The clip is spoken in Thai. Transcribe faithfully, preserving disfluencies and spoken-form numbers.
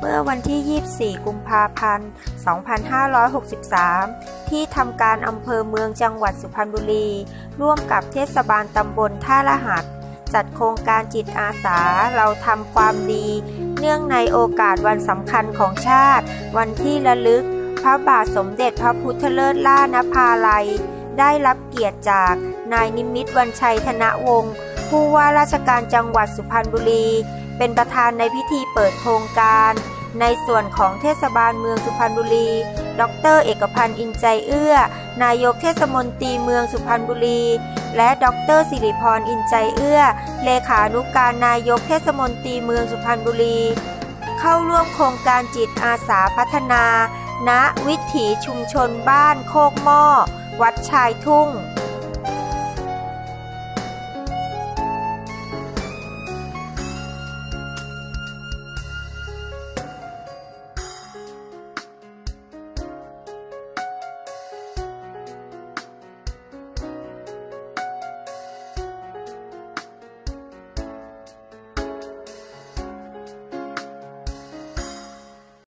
เมื่อวันที่ ยี่สิบสี่ กุมภาพันธ์ สองพันห้าร้อยหกสิบสาม ที่ทำการอำเภอเมืองจังหวัดสุพรรณบุรีร่วมกับเทศบาลตำบลท่ารหัสจัดโครงการจิตอาสาเราทำความดีเนื่องในโอกาสวันสำคัญของชาติวันที่ระลึกพระบาทสมเด็จพระพุทธเลิศล่านภาลัยได้รับเกียรติจากนายนิมิตรวรรณชัยธนวงศ์ผู้ว่าราชการจังหวัดสุพรรณบุรีเป็นประธานในพิธีเปิดโครงการในส่วนของเทศบาลเมืองสุพรรณบุรีดร.เอกพันธ์อินใจเอื้อนายกเทศมนตรีเมืองสุพรรณบุรีและดร.สิริพรอินใจเอื้อเลขานุการนายกเทศมนตรีเมืองสุพรรณบุรีเข้าร่วมโครงการจิตอาสาพัฒนาณวิถีชุมชนบ้านโคกหม้อวัดชายทุ่ง